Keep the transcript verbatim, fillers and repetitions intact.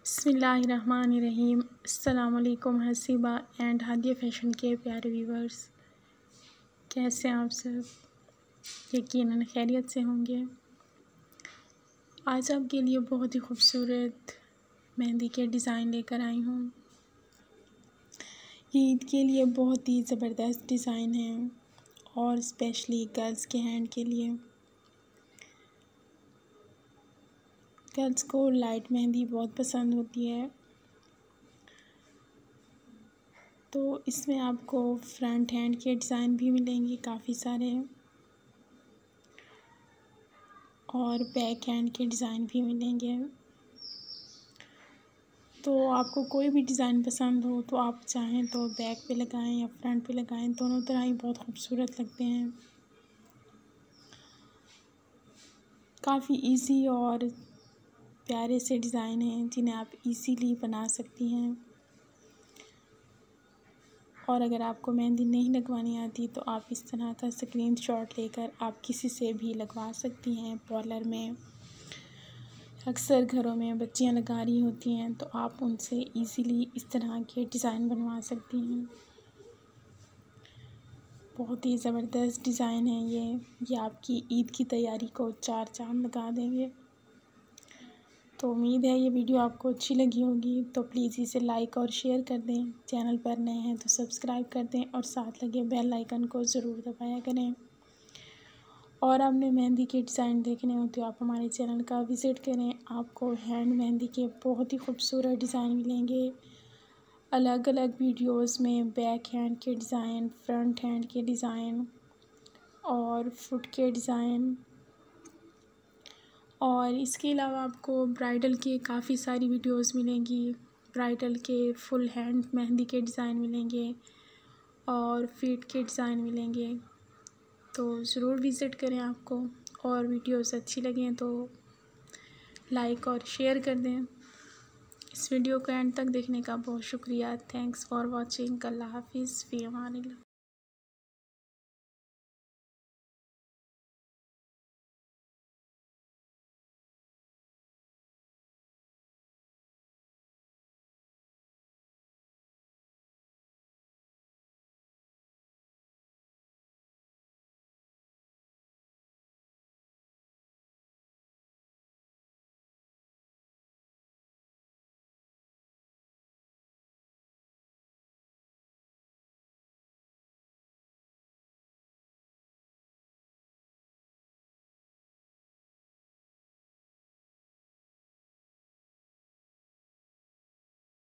बिस्मिल्लाहिर्रहमानिर्रहीम। अस्सलामुअलैकुम Haseeba and Hadiya fashion के प्यारे व्यूवर्स, कैसे हैं आप सब? यकीनन खैरियत से होंगे। आज आपके लिए बहुत ही खूबसूरत मेहंदी के डिज़ाइन लेकर आई हूँ। ये ईद के लिए बहुत ही ज़बरदस्त डिज़ाइन है और स्पेशली गर्ल्स के हैंड के लिए। गर्ल्स को लाइट मेहंदी बहुत पसंद होती है, तो इसमें आपको फ्रंट हैंड के डिज़ाइन भी मिलेंगे काफ़ी सारे और बैक हैंड के डिज़ाइन भी मिलेंगे। तो आपको कोई भी डिज़ाइन पसंद हो तो आप चाहें तो बैक पे लगाएं या फ्रंट पे लगाएं, दोनों तरह ही बहुत खूबसूरत लगते हैं। काफ़ी इजी और प्यारे से डिज़ाइन हैं जिन्हें आप इजीली बना सकती हैं। और अगर आपको मेहंदी नहीं लगवानी आती तो आप इस तरह का स्क्रीनशॉट लेकर आप किसी से भी लगवा सकती हैं। पार्लर में अक्सर घरों में बच्चियां लगा रही होती हैं तो आप उनसे इजीली इस तरह के डिज़ाइन बनवा सकती हैं। बहुत ही ज़बरदस्त डिज़ाइन है ये ये आपकी ईद की तैयारी को चार चाँद लगा देंगे। तो उम्मीद है ये वीडियो आपको अच्छी लगी होगी, तो प्लीज़ इसे लाइक और शेयर कर दें। चैनल पर नए हैं तो सब्सक्राइब कर दें और साथ लगे बेल आइकन को ज़रूर दबाया करें। और आपने मेहंदी के डिज़ाइन देखने हो तो आप हमारे चैनल का विज़िट करें। आपको हैंड मेहंदी के बहुत ही खूबसूरत डिज़ाइन मिलेंगे। अलग अलग वीडियोस में बैक हैंड के डिज़ाइन, फ्रंट हैंड के डिज़ाइन और फुट के डिज़ाइन, और इसके अलावा आपको ब्राइडल के काफ़ी सारी वीडियोस मिलेंगी। ब्राइडल के फुल हैंड मेहंदी के डिज़ाइन मिलेंगे और फीट के डिज़ाइन मिलेंगे। तो ज़रूर विज़िट करें आपको, और वीडियोस अच्छी लगें तो लाइक और शेयर कर दें। इस वीडियो को एंड तक देखने का बहुत शुक्रिया। Thanks for watching. अल्लाह हाफिज़। फ़ी अमानिल्लाह।